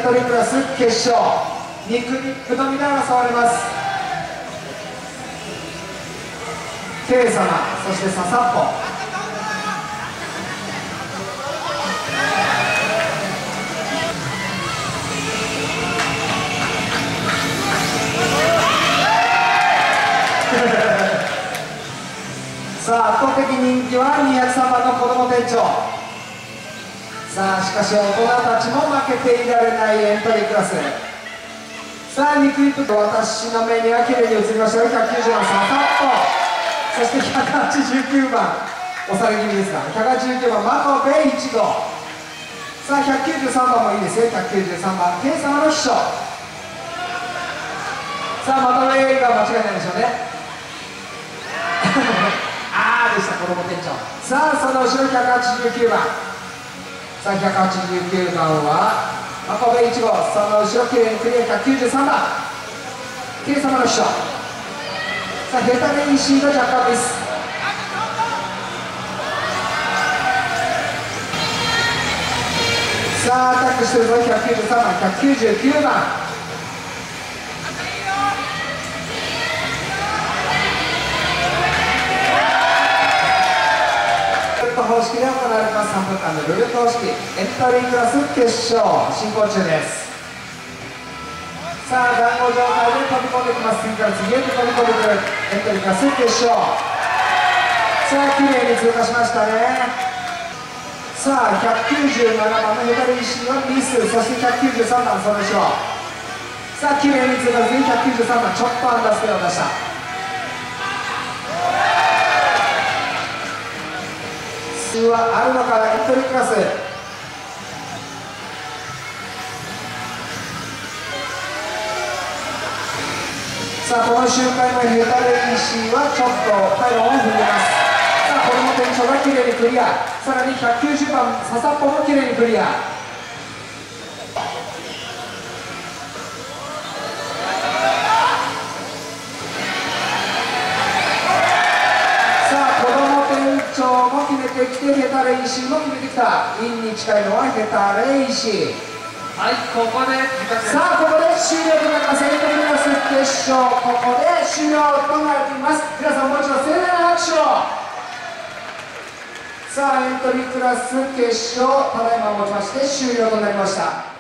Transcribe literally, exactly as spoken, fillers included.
トリークラス決勝、肉肉のみで争われます。 K 様、そしてささっぽ。さあ、圧倒的人気はにひゃくさんばんの子供店長。さあ、しかし大人たちも負けていられないエントリークラス。さあ、肉一服、私の目には綺麗に映りましたよ。ひゃくきゅうじゅうばんささっぽ。そしてひゃくはちじゅうきゅうばん、押され気味ですが、ひゃくはちじゅうきゅうばん、マコベいち号。さあ、ひゃくきゅうじゅうさんばんもいいですよ、ひゃくきゅうじゅうさんばん、K 様の秘書。さあ、マコベが間違いないでしょうね。あーでした、子供店長。さあ、その後ろひゃくはちじゅうきゅうばん。さあ、ひゃくはちじゅうきゅうばんは、マコベいち号、その後ろ、きれいにクリア、ひゃくきゅうじゅうさんばん、K 様の秘書。さあ、ヘタレイシーが若干です。さあ、アタックしてるぞ、ひゃくきゅうじゅうさんばん、ひゃくきゅうじゅうきゅうばん。ルーレット方式で行われますさんぷんかんのルーレット方式、エントリークラス決勝進行中です。さあ、団子状態で飛び込んできます。次から次へと飛び込んでくるエントリークラス決勝。さあ、綺麗に通過しましたね。さあ、ひゃくきゅうじゅうななばんのヘタレイシーはミス、そしてひゃくきゅうじゅうさんばんその後ろ。さあ、綺麗に通過してひゃくきゅうじゅうさんばん、ちょっとアンダースペアを出した。数はあるのか、エントリークラス。さあ、この周回のヘタレイシーはちょっと体温を振ります。さあ、子供店長がきれいにクリア。さらにひゃくきゅうじゅうばんささっぽもきれいにクリア。さあ、子供店長も決めてきて、ヘタレイシーも決めてきた。インに近いのはヘタレイシー。 はい、ここでさあ、ここで終了となります。エントリークラス決勝、ここで終了となっています。皆さんもう一度盛大な拍手を。さあ、エントリークラス決勝、ただいまをもちまして終了となりました。